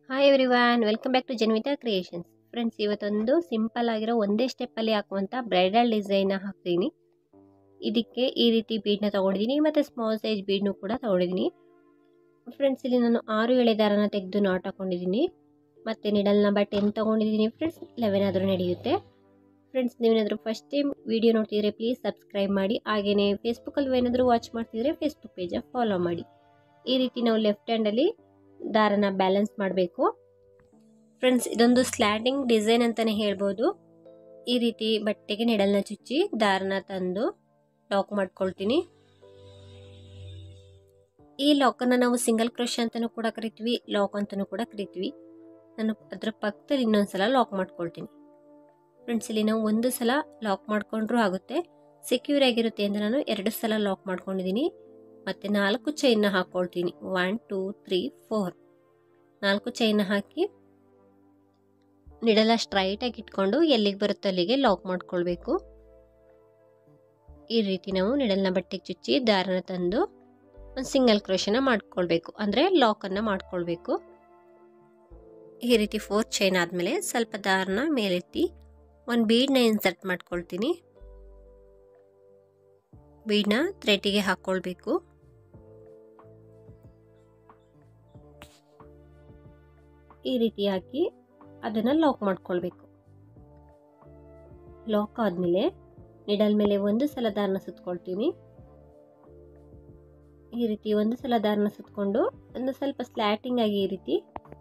Hi everyone, welcome back to Janvita creations. Friends, ಇವತ್ತೊಂದು simple ಆಗಿರೋ ಒಂದೇ ಸ್ಟೆಪ್ಪಲ್ಲಿ ಹಾಕುವಂಥ ಬ್ರೈಡಲ್ ಡಿಸೈನ್ನ ಹಾಕ್ತೀನಿ. ಇದಕ್ಕೆ ಈ ರೀತಿ ಬೀಡನ್ನ ತೊಗೊಂಡಿದ್ದೀನಿ ಮತ್ತು ಸ್ಮಾಲ್ ಸೈಜ್ ಬೀಡ್ನು ಕೂಡ ತೊಗೊಂಡಿದ್ದೀನಿ. ಫ್ರೆಂಡ್ಸ್, ಇಲ್ಲಿ ನಾನು 6 ಎಳೆ ದಾರನ ತೆಗೆದು ನಾಟ್ ಹಾಕೊಂಡಿದ್ದೀನಿ. ಮತ್ತು ನಿಡಲ್ ನಂಬರ್ 10 ತೊಗೊಂಡಿದ್ದೀನಿ. ಫ್ರೆಂಡ್ಸ್, 11 ಆದರೂ ನಡೆಯುತ್ತೆ. ಫ್ರೆಂಡ್ಸ್, ನೀವೇನಾದರೂ ಫಸ್ಟ್ ಟೈಮ್ ವಿಡಿಯೋ ನೋಡ್ತಿದ್ರೆ ಪ್ಲೀಸ್ ಸಬ್ಸ್ಕ್ರೈಬ್ ಮಾಡಿ. ಹಾಗೆಯೇ ಫೇಸ್ಬುಕ್ಕಲ್ಲಿ ಏನಾದರೂ ವಾಚ್ ಮಾಡ್ತಿದ್ರೆ ಫೇಸ್ಬುಕ್ ಪೇಜ ಫಾಲೋ ಮಾಡಿ. ಈ ರೀತಿ ನಾವು ಲೆಫ್ಟ್ ಹ್ಯಾಂಡಲ್ಲಿ ದಾರನ ಬ್ಯಾಲೆನ್ಸ್ ಮಾಡಬೇಕು. ಫ್ರೆಂಡ್ಸ್, ಇದೊಂದು ಸ್ಲ್ಯಾಂಡಿಂಗ್ ಡಿಸೈನ್ ಅಂತಲೇ ಹೇಳ್ಬೋದು. ಈ ರೀತಿ ಬಟ್ಟೆಗೆ ನಿಡಲ್ನ ಚುಚ್ಚಿ ದಾರನ ತಂದು ಲಾಕ್ ಮಾಡ್ಕೊಳ್ತೀನಿ. ಈ ಲಾಕನ್ನು ನಾವು ಸಿಂಗಲ್ ಕ್ರೋಶೆ ಅಂತಲೂ ಕೂಡ ಕರಿತೀವಿ, ಲಾಕ್ ಅಂತಲೂ ಕೂಡ ಕರಿತೀವಿ. ನಾನು ಅದರ ಪಕ್ಕದಲ್ಲಿ ಇನ್ನೊಂದು ಸಲ ಲಾಕ್ ಮಾಡ್ಕೊಳ್ತೀನಿ. ಫ್ರೆಂಡ್ಸ್, ಇಲ್ಲಿ ನಾವು ಒಂದು ಸಲ ಲಾಕ್ ಮಾಡ್ಕೊಂಡ್ರೂ ಆಗುತ್ತೆ, ಸೆಕ್ಯೂರ್ ಆಗಿರುತ್ತೆ ಅಂತ ನಾನು 2 ಸಲ ಲಾಕ್ ಮಾಡ್ಕೊಂಡಿದ್ದೀನಿ. ಮತ್ತು 4 ಚೈನ್ನ ಹಾಕ್ಕೊಳ್ತೀನಿ. 1 2 3 4 4 ಚೈನ್ನ ಹಾಕಿ ನಿಡಲ ಸ್ಟ್ರೈಟಾಗಿ ಇಟ್ಕೊಂಡು ಎಲ್ಲಿಗೆ ಬರುತ್ತೋ ಅಲ್ಲಿಗೆ ಲಾಕ್ ಮಾಡ್ಕೊಳ್ಬೇಕು. ಈ ರೀತಿ ನಾವು ನಿಡಲ್ನ ಬಟ್ಟೆಗೆ ಚುಚ್ಚಿ ದಾರನ ತಂದು ಒಂದು ಸಿಂಗಲ್ ಕ್ರೋಶನ ಮಾಡ್ಕೊಳ್ಬೇಕು, ಅಂದರೆ ಲಾಕನ್ನು ಮಾಡ್ಕೊಳ್ಬೇಕು. ಈ ರೀತಿ 4 ಚೈನ್ ಆದಮೇಲೆ ಸ್ವಲ್ಪ ದಾರನ ಮೇಲೆತ್ತಿ ಒಂದು ಬೀಡನ್ನ ಇನ್ಸರ್ಟ್ ಮಾಡ್ಕೊಳ್ತೀನಿ. ಬೀಡನ್ನ ಥ್ರೆಡ್ಡಿಗೆ ಹಾಕ್ಕೊಳ್ಬೇಕು. ಈ ರೀತಿ ಹಾಕಿ ಅದನ್ನು ಲಾಕ್ ಮಾಡ್ಕೊಳ್ಬೇಕು. ಲಾಕ್ ಆದಮೇಲೆ ನಿಡಲ್ ಮೇಲೆ ಒಂದು ಸಲ ದಾರನ ಸುತ್ಕೊಳ್ತೀನಿ. ಈ ರೀತಿ ಒಂದು ಸಲ ದಾರನ ಸುತ್ಕೊಂಡು ಒಂದು ಸ್ವಲ್ಪ ಸ್ಲ್ಯಾಟಿಂಗ್ ಆಗಿ ಈ ರೀತಿ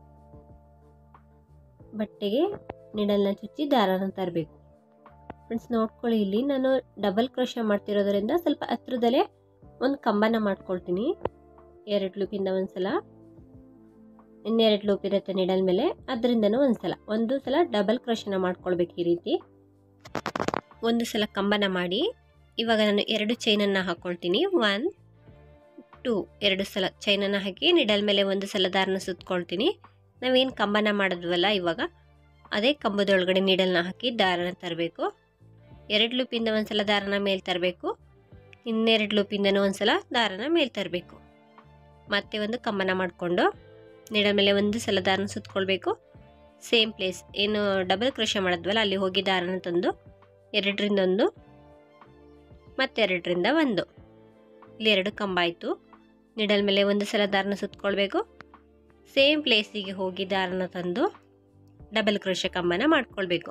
ಬಟ್ಟೆಗೆ ನಿಡಲ್ನ ಚುಚ್ಚಿ ದಾರನ ತರಬೇಕು. ಫ್ರೆಂಡ್ಸ್, ನೋಡ್ಕೊಳ್ಳಿ, ಇಲ್ಲಿ ನಾನು ಡಬಲ್ ಕ್ರೋಶೆ ಮಾಡ್ತಿರೋದ್ರಿಂದ ಸ್ವಲ್ಪ ಹತ್ರದಲ್ಲೇ ಒಂದು ಕಂಬನ ಮಾಡ್ಕೊಳ್ತೀನಿ. 2 ಲೂಪಿಂದ ಒಂದು ಸಲ, ಇನ್ನೆರಡು ಲೂಪ್ ಇರುತ್ತೆ ನಿಡಲ್ ಮೇಲೆ, ಅದರಿಂದನೂ ಒಂದು ಸಲ ಡಬಲ್ ಕ್ರೋಶನ ಮಾಡ್ಕೊಳ್ಬೇಕು. ಈ ರೀತಿ ಒಂದು ಸಲ ಕಂಬನ ಮಾಡಿ ಇವಾಗ ನಾನು 2 ಚೈನನ್ನು ಹಾಕ್ಕೊಳ್ತೀನಿ. 1 2 2 ಸಲ ಚೈನನ್ನು ಹಾಕಿ ನಿಡಲ್ ಮೇಲೆ ಒಂದು ಸಲ ದಾರನ ಸುತ್ಕೊಳ್ತೀನಿ. ನಾವೇನು ಕಂಬನ ಮಾಡಿದ್ವಲ್ಲ ಇವಾಗ ಅದೇ ಕಂಬದೊಳಗಡೆ ನಿಡಲ್ನ ಹಾಕಿ ದಾರನ ತರಬೇಕು. 2 ಲೂಪಿಂದ ಒಂದು ಸಲ ದಾರನ ಮೇಲೆ ತರಬೇಕು, ಇನ್ನೆರಡು ಲೂಪಿಂದನೂ ಒಂದು ಸಲ ದಾರನ ಮೇಲೆ ತರಬೇಕು. ಮತ್ತೆ ಒಂದು ಕಂಬನ ಮಾಡಿಕೊಂಡು ನಿಡಲ್ ಮೇಲೆ ಒಂದು ಸಲ ದಾರನ ಸುತ್ಕೊಳ್ಬೇಕು. ಸೇಮ್ ಪ್ಲೇಸ್ ಏನು ಡಬಲ್ ಕ್ರೋಶೆ ಮಾಡಿದ್ವಲ್ಲ ಅಲ್ಲಿ ಹೋಗಿ ದಾರನ ತಂದು 2ರಿಂದ 1 ಮತ್ತು 2ರಿಂದ 1 ಇಲ್ಲಿ 2 ಕಂಬ ಆಯಿತು. ನಿಡಲ್ ಮೇಲೆ ಒಂದು ಸಲ ದಾರನ ಸುತ್ಕೊಳ್ಬೇಕು. ಸೇಮ್ ಪ್ಲೇಸಿಗೆ ಹೋಗಿ ದಾರನ ತಂದು ಡಬಲ್ ಕ್ರೋಶೆ ಕಂಬನ ಮಾಡ್ಕೊಳ್ಬೇಕು.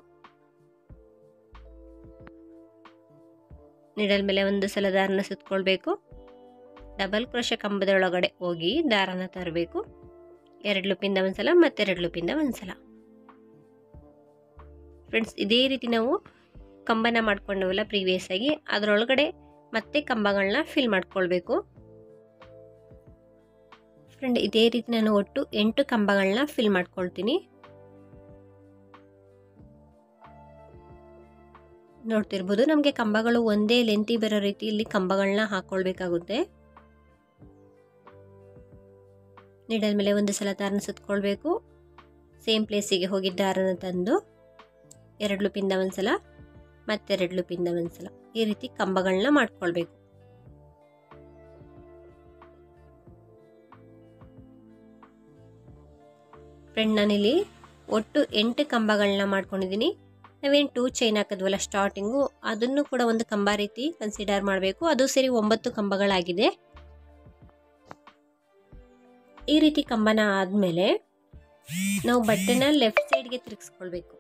ನಿಡಲ್ ಮೇಲೆ ಒಂದು ಸಲ ದಾರನ ಸುತ್ಕೊಳ್ಬೇಕು. ಡಬಲ್ ಕ್ರೋಶೆ ಕಂಬದೊಳಗಡೆ ಹೋಗಿ ದಾರನ ತರಬೇಕು. 2 ಲೂಪಿಂದ ಒಂದು ಸಲ ಮತ್ತು 2 ಲೂಪಿಂದ ಒಂದು ಸಲ. ಫ್ರೆಂಡ್ಸ್, ಇದೇ ರೀತಿ ನಾವು ಕಂಬನ ಮಾಡ್ಕೊಂಡವಲ್ಲ ಪ್ರೀವಿಯಸ್ ಆಗಿ, ಅದರೊಳಗಡೆ ಮತ್ತೆ ಕಂಬಗಳನ್ನ ಫಿಲ್ ಮಾಡ್ಕೊಳ್ಬೇಕು. ಫ್ರೆಂಡ್, ಇದೇ ರೀತಿ ನಾನು ಒಟ್ಟು 8 ಕಂಬಗಳನ್ನ ಫಿಲ್ ಮಾಡ್ಕೊಳ್ತೀನಿ. ನೋಡ್ತಿರ್ಬೋದು, ನಮಗೆ ಕಂಬಗಳು ಒಂದೇ ಲೆಂತಿ ಬರೋ ರೀತಿ ಇಲ್ಲಿ ಕಂಬಗಳನ್ನ ಹಾಕ್ಕೊಳ್ಬೇಕಾಗುತ್ತೆ. ನಿಡಲ್ ಮೇಲೆ ಒಂದು ಸಲ ದಾರನ ಸುತ್ಕೊಳ್ಬೇಕು. ಸೇಮ್ ಪ್ಲೇಸಿಗೆ ಹೋಗಿ ದಾರನ ತಂದು 2 ಲೂಪಿಂದ ಒಂದು ಸಲ ಮತ್ತು 2 ಲೂಪಿಂದ ಒಂದು ಸಲ ಈ ರೀತಿ ಕಂಬಗಳನ್ನ ಮಾಡ್ಕೊಳ್ಬೇಕು. ಫ್ರೆಂಡ್, ನಾನಿಲ್ಲಿ ಒಟ್ಟು 8 ಕಂಬಗಳನ್ನ ಮಾಡ್ಕೊಂಡಿದ್ದೀನಿ. ನಾವೇನು 2 ಚೈನ್ ಹಾಕಿದ್ವಲ್ಲ ಸ್ಟಾರ್ಟಿಂಗು, ಅದನ್ನು ಕೂಡ ಒಂದು ಕಂಬ ರೀತಿ ಕನ್ಸಿಡರ್ ಮಾಡಬೇಕು. ಅದು ಸೇರಿ 9 ಕಂಬಗಳಾಗಿದೆ. ಈ ರೀತಿ ಕಂಬನ ಆದಮೇಲೆ ನಾವು ಬಟ್ಟೆನ ಲೆಫ್ಟ್ ಸೈಡ್ಗೆ ತಿರುಗಿಸ್ಕೊಳ್ಬೇಕು.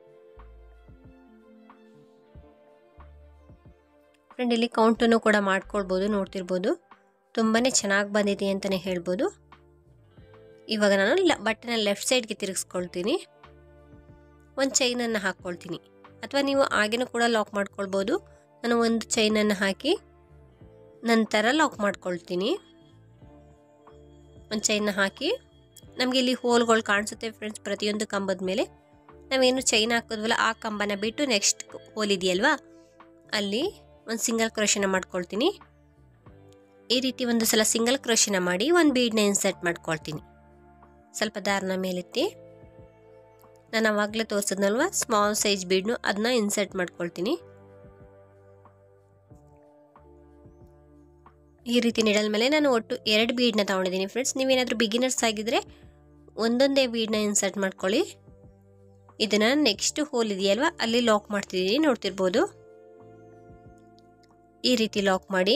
ಫ್ರೆಂಡ್, ಇಲ್ಲಿ ಕೌಂಟನ್ನು ಕೂಡ ಮಾಡ್ಕೊಳ್ಬೋದು. ನೋಡ್ತಿರ್ಬೋದು, ತುಂಬಾ ಚೆನ್ನಾಗಿ ಬಂದಿದೆ ಅಂತಲೇ ಹೇಳ್ಬೋದು. ಇವಾಗ ನಾನು ಬಟ್ಟೆನ ಲೆಫ್ಟ್ ಸೈಡ್ಗೆ ತಿರುಗಿಸ್ಕೊಳ್ತೀನಿ. ಒಂದು ಚೈನನ್ನು ಹಾಕ್ಕೊಳ್ತೀನಿ, ಅಥವಾ ನೀವು ಆಗೇನೂ ಕೂಡ ಲಾಕ್ ಮಾಡ್ಕೊಳ್ಬೋದು. ನಾನು ಒಂದು ಚೈನನ್ನು ಹಾಕಿ ನಂತರ ಲಾಕ್ ಮಾಡ್ಕೊಳ್ತೀನಿ. ಒಂದು ಚೈನ್ನ ಹಾಕಿ ನಮಗೆ ಇಲ್ಲಿ ಹೋಲ್ಗಳು ಕಾಣಿಸುತ್ತೆ ಫ್ರೆಂಡ್ಸ್ ಪ್ರತಿಯೊಂದು ಕಂಬದ ಮೇಲೆ. ನಾವೇನು ಚೈನ್ ಹಾಕಿದ್ವಲ್ಲ ಆ ಕಂಬನ ಬಿಟ್ಟು ನೆಕ್ಸ್ಟ್ ಹೋಲ್ ಇದೆಯಲ್ವಾ ಅಲ್ಲಿ ಒಂದು ಸಿಂಗಲ್ ಕ್ರೋಶನ ಮಾಡ್ಕೊಳ್ತೀನಿ. ಈ ರೀತಿ ಒಂದು ಸಲ ಸಿಂಗಲ್ ಕ್ರೋಶನ ಮಾಡಿ ಒಂದು ಬೀಡನ್ನ ಇನ್ಸರ್ಟ್ ಮಾಡ್ಕೊಳ್ತೀನಿ. ಸ್ವಲ್ಪ ದಾರನ ಮೇಲೆತ್ತಿ ನಾನು ಆವಾಗಲೇ ತೋರಿಸಿದ್ನಲ್ವ ಸ್ಮಾಲ್ ಸೈಜ್ ಬೀಡ್ನು, ಅದನ್ನ ಇನ್ಸರ್ಟ್ ಮಾಡ್ಕೊಳ್ತೀನಿ. ಈ ರೀತಿ ನಿಡಲ್ ಮೇಲೆ ನಾನು ಒಟ್ಟು 2 ಬೀಡನ್ನ ತೊಗೊಂಡಿದ್ದೀನಿ. ಫ್ರೆಂಡ್ಸ್, ನೀವೇನಾದರೂ ಬಿಗಿನರ್ಸ್ ಆಗಿದ್ದರೆ ಒಂದೊಂದೇ ಬೀಡ್ನ ಇನ್ಸರ್ಟ್ ಮಾಡ್ಕೊಳ್ಳಿ. ಇದನ್ನು ನೆಕ್ಸ್ಟ್ ಹೋಲ್ ಇದೆಯಲ್ವ ಅಲ್ಲಿ ಲಾಕ್ ಮಾಡ್ತಿದ್ದೀನಿ, ನೋಡ್ತಿರ್ಬೋದು. ಈ ರೀತಿ ಲಾಕ್ ಮಾಡಿ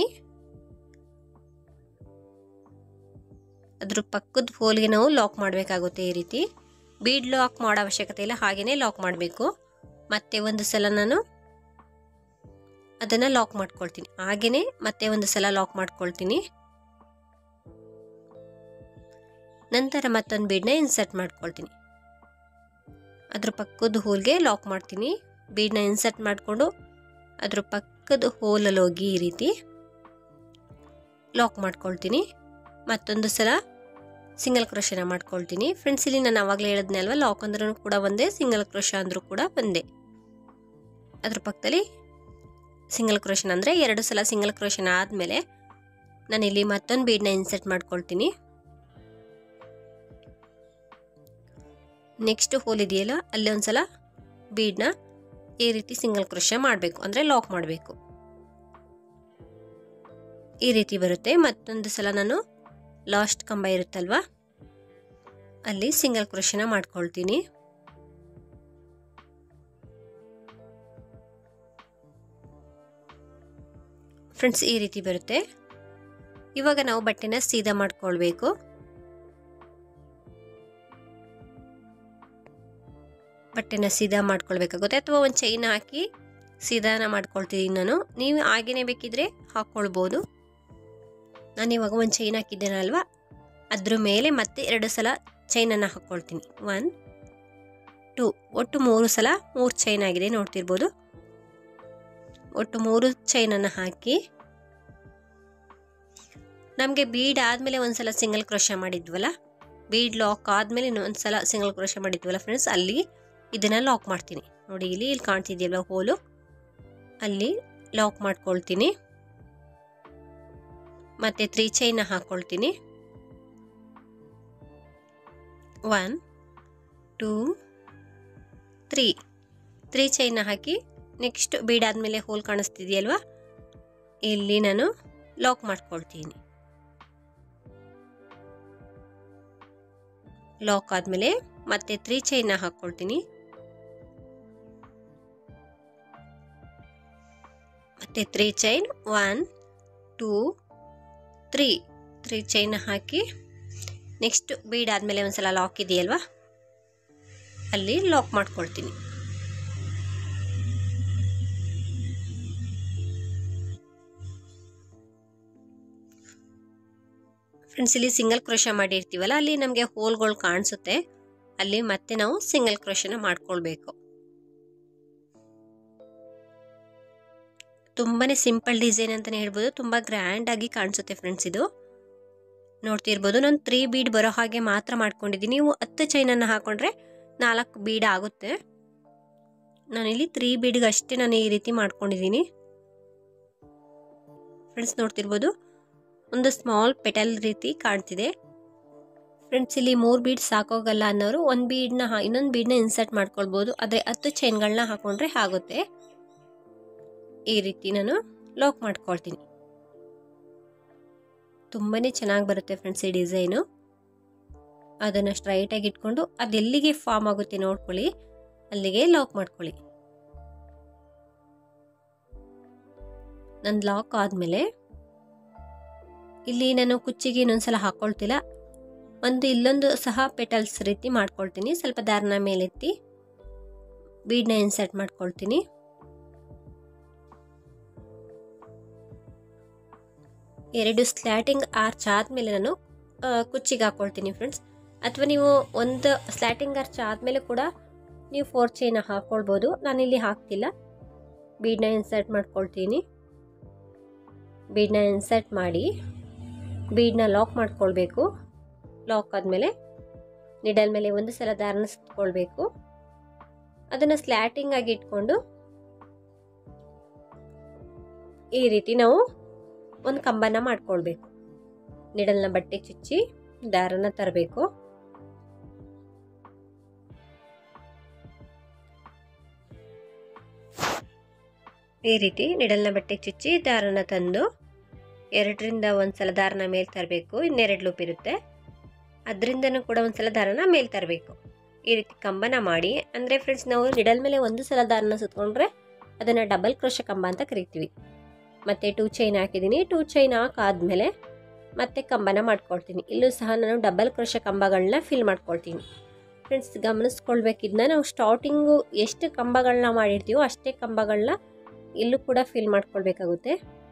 ಅದ್ರ ಪಕ್ಕದ ಹೋಲ್ಗೆ ನಾವು ಲಾಕ್ ಮಾಡಬೇಕಾಗುತ್ತೆ. ಈ ರೀತಿ ಬೀಡ್ ಲಾಕ್ ಮಾಡೋ ಅವಶ್ಯಕತೆ ಇಲ್ಲ, ಹಾಗೆಯೇ ಲಾಕ್ ಮಾಡಬೇಕು. ಮತ್ತೆ ಒಂದು ಸಲ ನಾನು ಅದನ್ನು ಲಾಕ್ ಮಾಡ್ಕೊಳ್ತೀನಿ, ಹಾಗೆಯೇ ಮತ್ತೆ ಒಂದು ಸಲ ಲಾಕ್ ಮಾಡ್ಕೊಳ್ತೀನಿ. ನಂತರ ಮತ್ತೊಂದು ಬೀಡ್ನ ಇನ್ಸರ್ಟ್ ಮಾಡ್ಕೊಳ್ತೀನಿ, ಅದ್ರ ಪಕ್ಕದ ಹೋಲ್ಗೆ ಲಾಕ್ ಮಾಡ್ತೀನಿ. ಬೀಡ್ನ ಇನ್ಸರ್ಟ್ ಮಾಡಿಕೊಂಡು ಅದ್ರ ಪಕ್ಕದ ಹೋಲಲ್ಲಿ ಹೋಗಿ ಈ ರೀತಿ ಲಾಕ್ ಮಾಡ್ಕೊಳ್ತೀನಿ. ಮತ್ತೊಂದು ಸಲ ಸಿಂಗಲ್ ಕ್ರೋಶನ ಮಾಡ್ಕೊಳ್ತೀನಿ. ಫ್ರೆಂಡ್ಸ್, ಇಲ್ಲಿ ನಾನು ಆವಾಗಲೇ ಹೇಳಿದ್ನೆ ಅಲ್ವಾ, ಲಾಕ್ ಅಂದ್ರೂ ಕೂಡ ಒಂದೇ, ಸಿಂಗಲ್ ಕ್ರೋಶ ಅಂದ್ರೂ ಕೂಡ ಒಂದೇ. ಅದ್ರ ಪಕ್ಕದಲ್ಲಿ ಸಿಂಗಲ್ ಕ್ರೋಶನ್ ಅಂದರೆ 2 ಸಲ ಸಿಂಗಲ್ ಕ್ರೋಶನ್ ಆದಮೇಲೆ ನಾನಿಲ್ಲಿ ಮತ್ತೊಂದು ಬೀಡ್ನ ಇನ್ಸರ್ಟ್ ಮಾಡ್ಕೊಳ್ತೀನಿ. ನೆಕ್ಸ್ಟ್ ಹೋಲ್ ಇದೆಯಲ್ಲ ಅಲ್ಲಿ ಒಂದ್ಸಲ ಬೀಡ್ನ ಈ ರೀತಿ ಸಿಂಗಲ್ ಕ್ರೋಶ ಮಾಡಬೇಕು, ಅಂದರೆ ಲಾಕ್ ಮಾಡಬೇಕು. ಈ ರೀತಿ ಬರುತ್ತೆ. ಮತ್ತೊಂದು ಸಲ ನಾನು ಲಾಸ್ಟ್ ಕಂಬ ಇರುತ್ತಲ್ವಾ ಅಲ್ಲಿ ಸಿಂಗಲ್ ಕ್ರೋಶನ ಮಾಡ್ಕೊಳ್ತೀನಿ. ಫ್ರೆಂಡ್ಸ್, ಈ ರೀತಿ ಬರುತ್ತೆ. ಇವಾಗ ನಾವು ಬಟ್ಟೆನ ಸೀದಾ ಮಾಡ್ಕೊಳ್ಬೇಕು. ಬಟ್ಟೆನ ಸೀದಾ ಮಾಡ್ಕೊಳ್ಬೇಕಾಗುತ್ತೆ, ಅಥವಾ ಒಂದು ಚೈನ್ ಹಾಕಿ ಸೀದಾನ ಮಾಡ್ಕೊಳ್ತಿದ್ದೀನಿ ನಾನು. ನೀವು ಹಾಗೇನೆ ಬೇಕಿದ್ರೆ ಹಾಕ್ಕೊಳ್ಬೋದು. ನಾನು ಇವಾಗ ಒಂದು ಚೈನ್ ಹಾಕಿದ್ದೇನಲ್ವಾ ಅದ್ರ ಮೇಲೆ ಮತ್ತೆ 2 ಸಲ ಚೈನನ್ನು ಹಾಕ್ಕೊಳ್ತೀನಿ. 1 2 ಒಟ್ಟು 3 ಸಲ 3 ಚೈನ್ ಆಗಿದೆ, ನೋಡ್ತಿರ್ಬೋದು. ಒಟ್ಟು 3 ಚೈನನ್ನು ಹಾಕಿ ನಮಗೆ ಬೀಡ್ ಆದಮೇಲೆ ಒಂದು ಸಲ ಸಿಂಗಲ್ ಕ್ರೋಶ ಮಾಡಿದ್ವಲ್ಲ, ಬೀಡ್ ಲಾಕ್ ಆದಮೇಲೆ ಇನ್ನೊಂದು ಸಲ ಸಿಂಗಲ್ ಕ್ರೋಶ ಮಾಡಿದ್ವಲ್ಲ ಫ್ರೆಂಡ್ಸ್, ಅಲ್ಲಿ ಇದನ್ನು ಲಾಕ್ ಮಾಡ್ತೀನಿ. ನೋಡಿ, ಇಲ್ಲಿ ಕಾಣ್ತಿದೆಯಲ್ವ ಹೋಲು, ಅಲ್ಲಿ ಲಾಕ್ ಮಾಡ್ಕೊಳ್ತೀನಿ. ಮತ್ತೆ 3 ಚೈನ ಹಾಕ್ಕೊಳ್ತೀನಿ. 1 2 3 ಚೈನ ಹಾಕಿ ನೆಕ್ಸ್ಟ್ ಬೀಡ್ ಆದಮೇಲೆ ಹೋಲ್ ಕಾಣಿಸ್ತಿದೆಯಲ್ವಾ ಇಲ್ಲಿ ನಾನು ಲಾಕ್ ಮಾಡ್ಕೊಳ್ತೀನಿ. ಲಾಕ್ ಆದಮೇಲೆ ಮತ್ತೆ 3 ಚೈನ ಹಾಕ್ಕೊಳ್ತೀನಿ. ಮತ್ತೆ 3 ಚೈನ್ 1 2 3 ಚೈನ್ ಹಾಕಿ ನೆಕ್ಸ್ಟ್ ಬೀಡ್ ಆದಮೇಲೆ ಒಂದ್ಸಲ ಲಾಕ್ ಇದೆಯಲ್ವಾ ಅಲ್ಲಿ ಲಾಕ್ ಮಾಡ್ಕೊಳ್ತೀನಿ. ಫ್ರೆಂಡ್ಸ್, ಇಲ್ಲಿ ಸಿಂಗಲ್ ಕ್ರೋಶ ಮಾಡಿರ್ತೀವಲ್ಲ ಅಲ್ಲಿ ನಮಗೆ ಹೋಲ್ಗಳು ಕಾಣಿಸುತ್ತೆ, ಅಲ್ಲಿ ಮತ್ತೆ ನಾವು ಸಿಂಗಲ್ ಕ್ರೋಶನ ಮಾಡ್ಕೊಳ್ಬೇಕು. ತುಂಬಾನೇ ಸಿಂಪಲ್ ಡಿಸೈನ್ ಅಂತಾನೆ ಹೇಳ್ಬೋದು, ತುಂಬಾ ಗ್ರ್ಯಾಂಡ್ ಆಗಿ ಕಾಣಿಸುತ್ತೆ ಫ್ರೆಂಡ್ಸ್. ಇದು ನೋಡ್ತಿರ್ಬೋದು, ನಾನು 3 ಬೀಡ್ ಬರೋ ಹಾಗೆ ಮಾತ್ರ ಮಾಡ್ಕೊಂಡಿದ್ದೀನಿ. ನೀವು 10 ಚೈನನ್ನು ಹಾಕೊಂಡ್ರೆ 4 ಬೀಡ್ ಆಗುತ್ತೆ. ನಾನಿಲ್ಲಿ 3 ಬೀಡ್ಗೆ ಅಷ್ಟೇ ನಾನು ಈ ರೀತಿ ಮಾಡ್ಕೊಂಡಿದ್ದೀನಿ. ಫ್ರೆಂಡ್ಸ್, ನೋಡ್ತಿರ್ಬೋದು ಒಂದು ಸ್ಮಾಲ್ ಪೆಟಲ್ ರೀತಿ ಕಾಣ್ತಿದೆ. ಫ್ರೆಂಡ್ಸ್, ಇಲ್ಲಿ 3 ಬೀಡ್ ಸಾಕೋಗಲ್ಲ ಅನ್ನೋರು ಇನ್ನೊಂದು ಬೀಡ್ನ ಇನ್ಸರ್ಟ್ ಮಾಡ್ಕೊಳ್ಬೋದು, ಆದರೆ 10 ಚೈನ್ಗಳನ್ನ ಹಾಕೊಂಡ್ರೆ ಆಗುತ್ತೆ. ಈ ರೀತಿ ನಾನು ಲಾಕ್ ಮಾಡ್ಕೊಳ್ತೀನಿ. ತುಂಬಾನೇ ಚೆನ್ನಾಗಿ ಬರುತ್ತೆ ಫ್ರೆಂಡ್ಸ್ ಈ ಡಿಸೈನು. ಅದನ್ನು ಸ್ಟ್ರೈಟಾಗಿ ಇಟ್ಕೊಂಡು ಅದೆಲ್ಲಿಗೆ ಫಾರ್ಮ್ ಆಗುತ್ತೆ ನೋಡ್ಕೊಳ್ಳಿ, ಅಲ್ಲಿಗೆ ಲಾಕ್ ಮಾಡ್ಕೊಳ್ಳಿ. ನಂದು ಲಾಕ್ ಆದಮೇಲೆ ಇಲ್ಲಿ ನಾನು ಕುಚ್ಚಿಗೆ ಇನ್ನೊಂದ್ಸಲ ಹಾಕ್ಕೊಳ್ತಿಲ್ಲ, ಇಲ್ಲೊಂದು ಸಹ ಪೆಟಲ್ಸ್ ರೀತಿ ಮಾಡ್ಕೊಳ್ತೀನಿ. ಸ್ವಲ್ಪ ದಾರನ ಮೇಲೆತ್ತಿ ಬೀಡ್ನ ಇನ್ಸರ್ಟ್ ಮಾಡ್ಕೊಳ್ತೀನಿ. ಎರಡು ಸ್ಲ್ಯಾಟಿಂಗ್ ಆರ್ಚ್ ಆದಮೇಲೆ ನಾನು ಕುಚ್ಚಿಗೆ ಹಾಕ್ಕೊಳ್ತೀನಿ ಫ್ರೆಂಡ್ಸ್. ಅಥವಾ ನೀವು ಒಂದು ಸ್ಲ್ಯಾಟಿಂಗ್ ಆರ್ಚ್ ಆದಮೇಲೆ ಕೂಡ ನೀವು 4 ಚೈನ ಹಾಕ್ಕೊಳ್ಬೋದು. ನಾನಿಲ್ಲಿ ಹಾಕ್ತಿಲ್ಲ, ಬೀಡ್ನ ಇನ್ಸರ್ಟ್ ಮಾಡ್ಕೊಳ್ತೀನಿ. ಬೀಡ್ನ ಇನ್ಸರ್ಟ್ ಮಾಡಿ ಬೀಡ್ನ ಲಾಕ್ ಮಾಡ್ಕೊಳ್ಬೇಕು. ಲಾಕ್ ಆದಮೇಲೆ ನಿಡಲ್ ಮೇಲೆ ಒಂದು ಸಲ ದಾರನ ಸುತ್ಕೊಳ್ಬೇಕು. ಅದನ್ನು ಸ್ಲ್ಯಾಟಿಂಗ್ ಆಗಿ ಇಟ್ಕೊಂಡು ಈ ರೀತಿ ನಾವು ಒಂದು ಕಂಬನ ಮಾಡ್ಕೊಳ್ಬೇಕು. ನಿಡಲ್ನ ಬಟ್ಟೆ ಚುಚ್ಚಿ ದಾರನ ತರಬೇಕು. ಈ ರೀತಿ ನಿಡಲ್ನ ಬಟ್ಟೆ ಚುಚ್ಚಿ ದಾರನ ತಂದು 2ರಿಂದ 1 ಸಲ ದಾರನ ಮೇಲೆ ತರಬೇಕು. ಇನ್ನೆರಡು ಲೂಪ್ ಇರುತ್ತೆ, ಅದರಿಂದನೂ ಕೂಡ ಒಂದ್ಸಲ ದಾರನ ಮೇಲೆ ತರಬೇಕು. ಈ ರೀತಿ ಕಂಬನ ಮಾಡಿ, ಅಂದರೆ ಫ್ರೆಂಡ್ಸ್ ನಾವು ನಿಡಲ್ ಮೇಲೆ ಒಂದು ಸಲ ದಾರನ ಸುತ್ಕೊಂಡ್ರೆ ಅದನ್ನು ಡಬಲ್ ಕ್ರೋಶ ಕಂಬ ಅಂತ ಕರಿತೀವಿ. ಮತ್ತು 2 ಚೈನ್ ಹಾಕಿದ್ದೀನಿ. 2 ಚೈನ್ ಹಾಕಾದ್ಮೇಲೆ ಮತ್ತೆ ಕಂಬನ ಮಾಡ್ಕೊಳ್ತೀನಿ. ಇಲ್ಲೂ ಸಹ ನಾನು ಡಬಲ್ ಕ್ರೋಶ ಕಂಬಗಳನ್ನ ಫಿಲ್ ಮಾಡ್ಕೊಳ್ತೀನಿ. ಫ್ರೆಂಡ್ಸ್ ಗಮನಿಸ್ಕೊಳ್ಬೇಕಿದ್ನ ನಾವು ಸ್ಟಾರ್ಟಿಂಗು ಎಷ್ಟು ಕಂಬಗಳನ್ನ ಮಾಡಿರ್ತೀವೋ ಅಷ್ಟೇ ಕಂಬಗಳನ್ನ ಇಲ್ಲೂ ಕೂಡ ಫಿಲ್ ಮಾಡ್ಕೊಳ್ಬೇಕಾಗುತ್ತೆ.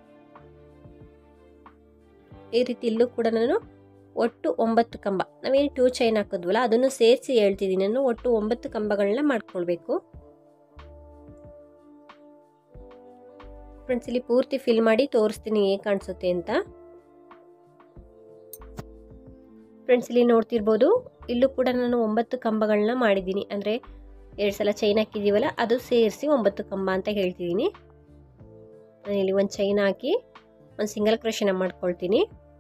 ಈ ರೀತಿ ಇಲ್ಲೂ ಕೂಡ ನಾನು ಒಟ್ಟು 9 ಕಂಬ, ನಾವೇನು 2 ಚೈನ್ ಹಾಕಿದ್ವಲ್ಲ ಅದನ್ನು ಸೇರಿಸಿ ಹೇಳ್ತಿದ್ದೀನಿ ನಾನು, ಒಟ್ಟು 9 ಕಂಬಗಳನ್ನ ಮಾಡ್ಕೊಳ್ಬೇಕು. ಫ್ರೆಂಡ್ಸ್ ಇಲ್ಲಿ ಪೂರ್ತಿ ಫಿಲ್ ಮಾಡಿ ತೋರಿಸ್ತೀನಿ ಹೇಗೆ ಕಾಣಿಸುತ್ತೆ ಅಂತ. ಫ್ರೆಂಡ್ಸ್ ಇಲ್ಲಿ ನೋಡ್ತಿರ್ಬೋದು, ಇಲ್ಲೂ ಕೂಡ ನಾನು 9 ಕಂಬಗಳನ್ನ ಮಾಡಿದ್ದೀನಿ. ಅಂದರೆ 2 ಸಲ ಚೈನ್ ಹಾಕಿದ್ದೀವಲ್ಲ ಅದು ಸೇರಿಸಿ 9 ಕಂಬ ಅಂತ ಹೇಳ್ತಿದ್ದೀನಿ. ನಾನಿಲ್ಲಿ ಒಂದು ಚೈನ್ ಹಾಕಿ ಒಂದು ಸಿಂಗಲ್ ಕ್ರೋಶನ ಮಾಡ್ಕೊಳ್ತೀನಿ.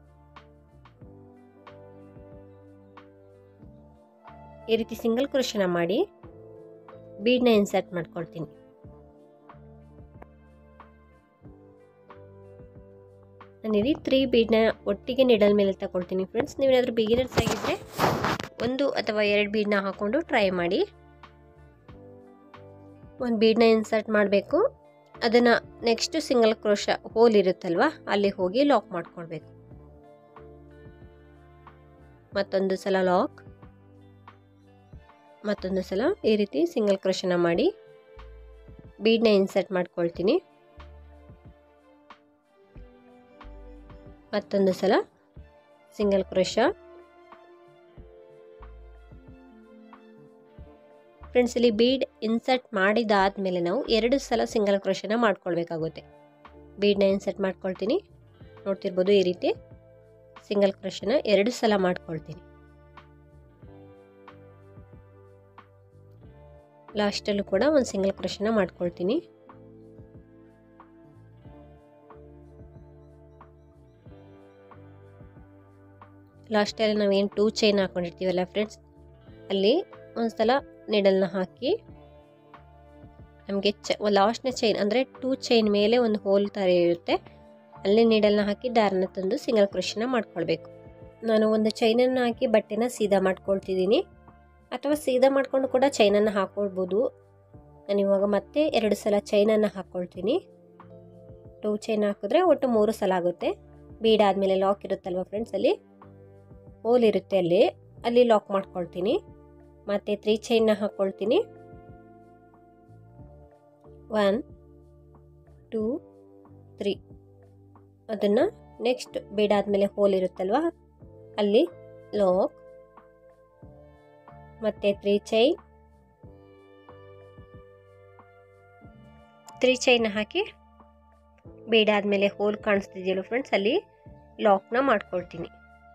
ಈ ರೀತಿ ಸಿಂಗಲ್ ಕ್ರೋಶನ ಮಾಡಿ ಬೀಡ್ನ ಇನ್ಸರ್ಟ್ ಮಾಡ್ಕೊಳ್ತೀನಿ. ನಾನಿಲ್ಲಿ 3 ಬೀಡ್ನ ಒಟ್ಟಿಗೆ ನಿಡಲ್ ಮೇಲೆ ತಗೊಳ್ತೀನಿ. ಫ್ರೆಂಡ್ಸ್ ನೀವೇನಾದರೂ ಬಿಗಿನರ್ಸ್ ಆಗಿದ್ದರೆ 1 ಅಥವಾ 2 ಬೀಡ್ನ ಹಾಕ್ಕೊಂಡು ಟ್ರೈ ಮಾಡಿ. ಒಂದು ಬೀಡ್ನ ಇನ್ಸರ್ಟ್ ಮಾಡಬೇಕು, ಅದನ್ನು ನೆಕ್ಸ್ಟ್ ಸಿಂಗಲ್ ಕ್ರೋಶ ಹೋಲ್ ಇರುತ್ತಲ್ವ ಅಲ್ಲಿ ಹೋಗಿ ಲಾಕ್ ಮಾಡ್ಕೊಳ್ಬೇಕು. ಮತ್ತೊಂದು ಸಲ ಲಾಕ್, ಮತ್ತೊಂದು ಸಲ ಈ ರೀತಿ ಸಿಂಗಲ್ ಕ್ರೋಶನ ಮಾಡಿ ಬೀಡ್ನ ಇನ್ಸರ್ಟ್ ಮಾಡ್ಕೊಳ್ತೀನಿ. ಮತ್ತೊಂದು ಸಲ ಸಿಂಗಲ್ ಕ್ರೋಶ. ಫ್ರೆಂಡ್ಸ್ ಇಲ್ಲಿ ಬೀಡ್ ಇನ್ಸರ್ಟ್ ಮಾಡಿದಾದ್ಮೇಲೆ ನಾವು 2 ಸಲ ಸಿಂಗಲ್ ಕ್ರೋಶನ ಮಾಡ್ಕೊಳ್ಬೇಕಾಗುತ್ತೆ. ಬೀಡ್ನ ಇನ್ಸರ್ಟ್ ಮಾಡ್ಕೊಳ್ತೀನಿ, ನೋಡ್ತಿರ್ಬೋದು ಈ ರೀತಿ ಸಿಂಗಲ್ ಕ್ರೋಶನ 2 ಸಲ ಮಾಡ್ಕೊಳ್ತೀನಿ. ಲಾಸ್ಟಲ್ಲೂ ಕೂಡ ಒಂದು ಸಿಂಗಲ್ ಕ್ರೋಶನ ಮಾಡ್ಕೊಳ್ತೀನಿ. ಲಾಸ್ಟಲ್ಲಿ ನಾವೇನು 2 ಚೈನ್ ಹಾಕೊಂಡಿರ್ತೀವಲ್ಲ ಫ್ರೆಂಡ್ಸ್, ಅಲ್ಲಿ ಒಂದ್ಸಲ ನೀಡಲ್ನ ಹಾಕಿ ನಮಗೆ ಲಾಸ್ಟ್ನ ಚೈನ್ ಅಂದರೆ 2 ಚೈನ್ ಮೇಲೆ ಒಂದು ಹೋಲ್ ಥರ ಇರುತ್ತೆ, ಅಲ್ಲಿ ನೀಡಲ್ನ ಹಾಕಿ ದಾರನ ತಂದು ಸಿಂಗಲ್ ಕ್ರೋಶನ ಮಾಡ್ಕೊಳ್ಬೇಕು. ನಾನು ಒಂದು ಚೈನನ್ನು ಹಾಕಿ ಬಟ್ಟೆನ ಸೀದಾ ಮಾಡ್ಕೊಳ್ತಿದ್ದೀನಿ, ಅಥವಾ ಸೀದಾ ಮಾಡಿಕೊಂಡು ಕೂಡ ಚೈನನ್ನು ಹಾಕ್ಕೊಳ್ಬೋದು. ನಾನಿವಾಗ ಮತ್ತೆ 2 ಸಲ ಚೈನನ್ನು ಹಾಕ್ಕೊಳ್ತೀನಿ. 2 ಚೈನ್ ಹಾಕಿದ್ರೆ ಒಟ್ಟು 3 ಸಲ ಆಗುತ್ತೆ. ಬೀಡ್ ಆದಮೇಲೆ ಲಾಕ್ ಇರುತ್ತಲ್ವ ಫ್ರೆಂಡ್ಸ್, ಅಲ್ಲಿ ಹೋಲ್ ಇರುತ್ತೆ, ಅಲ್ಲಿ ಲಾಕ್ ಮಾಡ್ಕೊಳ್ತೀನಿ. ಮತ್ತೆ 3 ಚೈನ್ನ ಹಾಕ್ಕೊಳ್ತೀನಿ. 1 2 3. ಅದನ್ನು ನೆಕ್ಸ್ಟ್ ಬೀಡ್ ಆದಮೇಲೆ ಹೋಲ್ ಇರುತ್ತಲ್ವ ಅಲ್ಲಿ ಲಾಕ್, ಮತ್ತೆ 3 ಚೈನ್ ಹಾಕಿ ಬೀಡ್ ಆದಮೇಲೆ ಹೋಲ್ ಕಾಣಿಸ್ತಿದೆಯಲ್ಲ ಫ್ರೆಂಡ್ಸ್, ಅಲ್ಲಿ ಲಾಕ್ನ ಮಾಡ್ಕೊಳ್ತೀನಿ.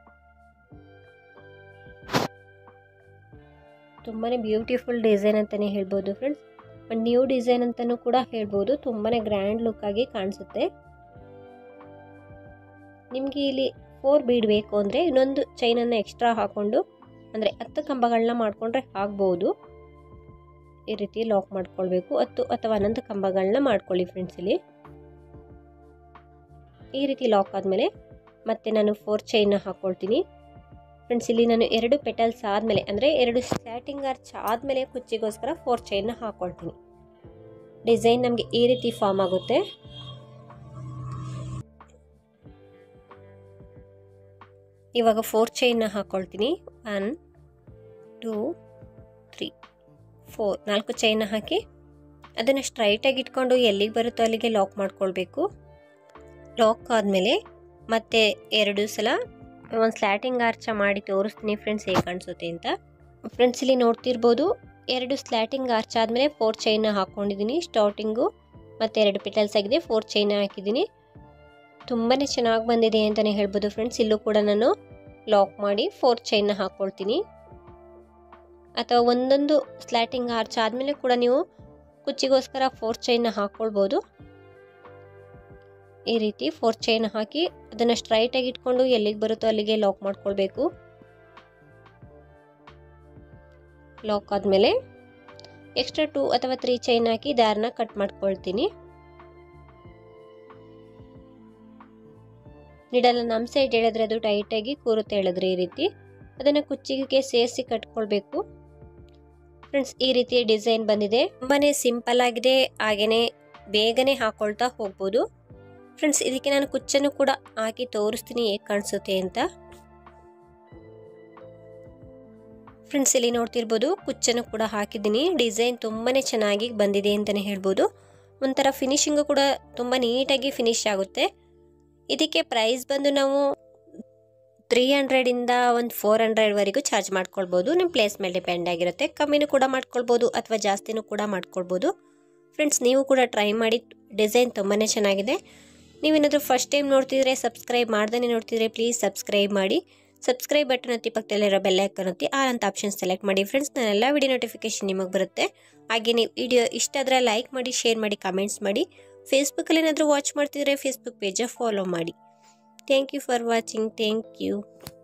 ತುಂಬಾ ಬ್ಯೂಟಿಫುಲ್ ಡಿಸೈನ್ ಅಂತಲೇ ಹೇಳ್ಬೋದು ಫ್ರೆಂಡ್ಸ್. ಒಂದು ನ್ಯೂ ಡಿಸೈನ್ ಅಂತಲೂ ಕೂಡ ಹೇಳ್ಬೋದು. ತುಂಬಾ ಗ್ರ್ಯಾಂಡ್ ಲುಕ್ ಆಗಿ ಕಾಣಿಸುತ್ತೆ. ನಿಮಗೆ ಇಲ್ಲಿ 4 ಬೀಡ್ ಬೇಕು ಅಂದರೆ ಇನ್ನೊಂದು ಚೈನನ್ನು ಎಕ್ಸ್ಟ್ರಾ ಹಾಕ್ಕೊಂಡು ಅಂದರೆ 10 ಕಂಬಗಳನ್ನ ಮಾಡಿಕೊಂಡ್ರೆ ಆಗ್ಬೋದು. ಈ ರೀತಿ ಲಾಕ್ ಮಾಡ್ಕೊಳ್ಬೇಕು. 10 ಅಥವಾ 11 ಕಂಬಗಳನ್ನ ಮಾಡ್ಕೊಳ್ಳಿ ಫ್ರೆಂಡ್ಸ್. ಇಲ್ಲಿ ಈ ರೀತಿ ಲಾಕ್ ಆದಮೇಲೆ ಮತ್ತೆ ನಾನು 4 ಚೈನ್ನ ಹಾಕ್ಕೊಳ್ತೀನಿ. ಫ್ರೆಂಡ್ಸ್ ಇಲ್ಲಿ ನಾನು 2 ಪೆಟಲ್ಸ್ ಆದಮೇಲೆ ಅಂದರೆ 2 ಸ್ಟಾರ್ಟಿಂಗ್ ಆರ್ಚ್ ಆದಮೇಲೆ ಕುಚ್ಚಿಗೋಸ್ಕರ 4 ಚೈನ್ನ ಹಾಕ್ಕೊಳ್ತೀನಿ. ಡಿಸೈನ್ ನಮಗೆ ಈ ರೀತಿ ಫಾರ್ಮ್ ಆಗುತ್ತೆ. ಇವಾಗ 4 ಚೈನ್ನ ಹಾಕ್ಕೊಳ್ತೀನಿ. 1 2 3 4 4 ಚೈನ್ನ ಹಾಕಿ ಅದನ್ನು ಸ್ಟ್ರೈಟಾಗಿ ಇಟ್ಕೊಂಡು ಎಲ್ಲಿಗೆ ಬರುತ್ತೋ ಅಲ್ಲಿಗೆ ಲಾಕ್ ಮಾಡ್ಕೊಳ್ಬೇಕು. ಲಾಕ್ ಆದಮೇಲೆ ಮತ್ತೆ 2 ಸಲ ಒಂದು ಸ್ಲ್ಯಾಟಿಂಗ್ ಆರ್ಚ ಮಾಡಿ ತೋರಿಸ್ತೀನಿ ಫ್ರೆಂಡ್ಸ್ ಹೇಗೆ ಕಾಣಿಸುತ್ತೆ ಅಂತ. ಫ್ರೆಂಡ್ಸ್ ಇಲ್ಲಿ ನೋಡ್ತಿರ್ಬೋದು, 2 ಸ್ಲ್ಯಾಟಿಂಗ್ ಆರ್ಚ್ ಆದಮೇಲೆ 4 ಚೈನ್ನ ಹಾಕ್ಕೊಂಡಿದ್ದೀನಿ ಸ್ಟಾರ್ಟಿಂಗು, ಮತ್ತು 2 ಪೆಟಲ್ಸ್ ಆಗಿದೆ, 4 ಚೈನ್ನ ಹಾಕಿದ್ದೀನಿ. ತುಂಬಾ ಚೆನ್ನಾಗಿ ಬಂದಿದೆ ಅಂತಲೇ ಹೇಳ್ಬೋದು ಫ್ರೆಂಡ್ಸ್. ಇಲ್ಲೂ ಕೂಡ ನಾನು ಲಾಕ್ ಮಾಡಿ 4 ಚೈನ್ನ ಹಾಕ್ಕೊಳ್ತೀನಿ. ಅಥವಾ ಒಂದೊಂದು ಸ್ಲ್ಯಾಟಿಂಗ್ ಆರ್ಚ್ ಆದಮೇಲೆ ಕೂಡ ನೀವು ಕುಚ್ಚಿಗೋಸ್ಕರ 4 ಚೈನ್ನ ಹಾಕ್ಕೊಳ್ಬೋದು. ಈ ರೀತಿ 4 ಚೈನ್ ಹಾಕಿ ಅದನ್ನು ಸ್ಟ್ರೈಟಾಗಿ ಇಟ್ಕೊಂಡು ಎಲ್ಲಿಗೆ ಬರುತ್ತೋ ಅಲ್ಲಿಗೆ ಲಾಕ್ ಮಾಡ್ಕೊಳ್ಬೇಕು. ಲಾಕ್ ಆದಮೇಲೆ ಎಕ್ಸ್ಟ್ರಾ 2 ಅಥವಾ 3 ಚೈನ್ ಹಾಕಿ ದಾರನ ಕಟ್ ಮಾಡ್ಕೊಳ್ತೀನಿ. ನಿಡಲ್ ನಮ್ಮ ಸೈಡ್ ಎಳೆದ್ರೆ ಅದು ಟೈಟಾಗಿ ಕೂರುತ್ತೆ ಎಳೆದ್ರೆ ಈ ರೀತಿ. ಅದನ್ನು ಕುಚ್ಚಿಗೆ ಸೇರಿಸಿ ಕಟ್ಕೊಳ್ಬೇಕು. ಫ್ರೆಂಡ್ಸ್ ಈ ರೀತಿಯ ಡಿಸೈನ್ ಬಂದಿದೆ. ತುಂಬಾನೇ ಸಿಂಪಲ್ ಆಗಿದೆ, ಹಾಗೇನೆ ಬೇಗನೆ ಹಾಕೊಳ್ತಾ ಹೋಗ್ಬೋದು. ಫ್ರೆಂಡ್ಸ್ ಇದಕ್ಕೆ ನಾನು ಕುಚ್ಚನ್ನು ಕೂಡ ಹಾಕಿ ತೋರಿಸ್ತೀನಿ ಹೇಗೆ ಕಾಣಿಸುತ್ತೆ ಅಂತ. ಫ್ರೆಂಡ್ಸ್ ಇಲ್ಲಿ ನೋಡ್ತಿರ್ಬೋದು, ಕುಚ್ಚನ್ನು ಕೂಡ ಹಾಕಿದ್ದೀನಿ. ಡಿಸೈನ್ ತುಂಬಾನೇ ಚೆನ್ನಾಗಿ ಬಂದಿದೆ ಅಂತಲೇ ಹೇಳ್ಬೋದು. ಒಂಥರ ಫಿನಿಶಿಂಗು ಕೂಡ ತುಂಬ ನೀಟಾಗಿ ಫಿನಿಶ್ ಆಗುತ್ತೆ. ಇದಕ್ಕೆ ಪ್ರೈಸ್ ಬಂದು ನಾವು 300ಇಂದ ಒಂದು 400ವರೆಗೂ ಚಾರ್ಜ್ ಮಾಡ್ಕೊಳ್ಬೋದು. ನಿಮ್ಮ ಪ್ಲೇಸ್ ಮೇಲೆ ಡಿಪೆಂಡ್ ಆಗಿರುತ್ತೆ. ಕಮ್ಮಿನೂ ಕೂಡ ಮಾಡ್ಕೊಳ್ಬೋದು ಅಥವಾ ಜಾಸ್ತಿನೂ ಕೂಡ ಮಾಡ್ಕೊಳ್ಬೋದು. ಫ್ರೆಂಡ್ಸ್ ನೀವು ಕೂಡ ಟ್ರೈ ಮಾಡಿ, ಡಿಸೈನ್ ತುಂಬಾ ಚೆನ್ನಾಗಿದೆ. ನೀವೇನಾದರೂ ಫಸ್ಟ್ ಟೈಮ್ ನೋಡ್ತಿದ್ರೆ, ಸಬ್ಸ್ಕ್ರೈಬ್ ಮಾಡ್ದೇ ನೋಡ್ತಿದ್ರೆ ಪ್ಲೀಸ್ ಸಬ್ಸ್ಕ್ರೈಬ್ ಮಾಡಿ. ಸಬ್ಸ್ಕ್ರೈಬ್ ಬಟನ್ ಒತ್ತಿ, ಪಕ್ಕದಲ್ಲಿರೋ ಬೆಲ್ ಐಕಾನ್ ಒತ್ತಿ ಆಲ್ ಅಂತ ಆಪ್ಷನ್ ಸೆಲೆಕ್ಟ್ ಮಾಡಿ. ಫ್ರೆಂಡ್ಸ್ ನನ್ನೆಲ್ಲ ವಿಡಿಯೋ ನೋಟಿಫಿಕೇಶನ್ ನಿಮಗೆ ಬರುತ್ತೆ. ಹಾಗೆ ನೀವು ವಿಡಿಯೋ ಇಷ್ಟ ಆದರೆ ಲೈಕ್ ಮಾಡಿ, ಶೇರ್ ಮಾಡಿ, ಕಮೆಂಟ್ಸ್ ಮಾಡಿ. ಫೇಸ್ಬುಕ್ಕಲ್ಲಿ ಏನಾದರೂ ವಾಚ್ ಮಾಡ್ತಿದ್ರೆ ಫೇಸ್ಬುಕ್ ಪೇಜ ಫಾಲೋ ಮಾಡಿ. Thank you for watching. Thank you.